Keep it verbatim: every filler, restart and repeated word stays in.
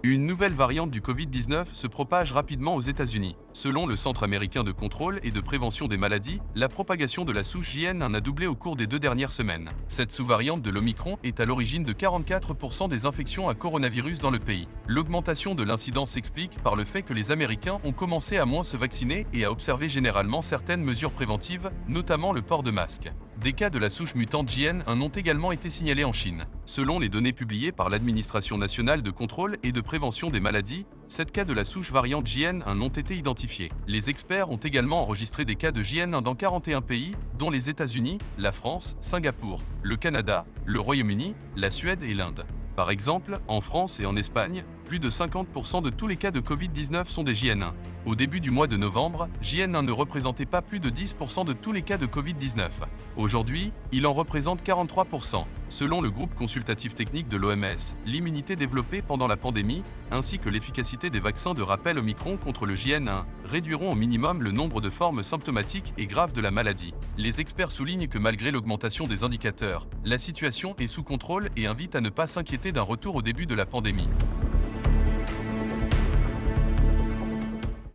Une nouvelle variante du Covid dix-neuf se propage rapidement aux États-Unis. Selon le Centre américain de contrôle et de prévention des maladies, la propagation de la souche J N un a doublé au cours des deux dernières semaines. Cette sous-variante de l'Omicron est à l'origine de quarante-quatre pour cent des infections à coronavirus dans le pays. L'augmentation de l'incidence s'explique par le fait que les Américains ont commencé à moins se vacciner et à observer généralement certaines mesures préventives, notamment le port de masque. Des cas de la souche mutante J N un ont également été signalés en Chine. Selon les données publiées par l'Administration nationale de contrôle et de prévention des maladies, sept cas de la souche variante J N un ont été identifiés. Les experts ont également enregistré des cas de J N un dans quarante et un pays, dont les États-Unis, la France, Singapour, le Canada, le Royaume-Uni, la Suède et l'Inde. Par exemple, en France et en Espagne, plus de cinquante pour cent de tous les cas de Covid dix-neuf sont des J N un. Au début du mois de novembre, J N un ne représentait pas plus de dix pour cent de tous les cas de Covid dix-neuf. Aujourd'hui, il en représente quarante-trois pour cent. Selon le groupe consultatif technique de l'O M S, l'immunité développée pendant la pandémie, ainsi que l'efficacité des vaccins de rappel Omicron contre le J N un, réduiront au minimum le nombre de formes symptomatiques et graves de la maladie. Les experts soulignent que malgré l'augmentation des indicateurs, la situation est sous contrôle et invitent à ne pas s'inquiéter d'un retour au début de la pandémie.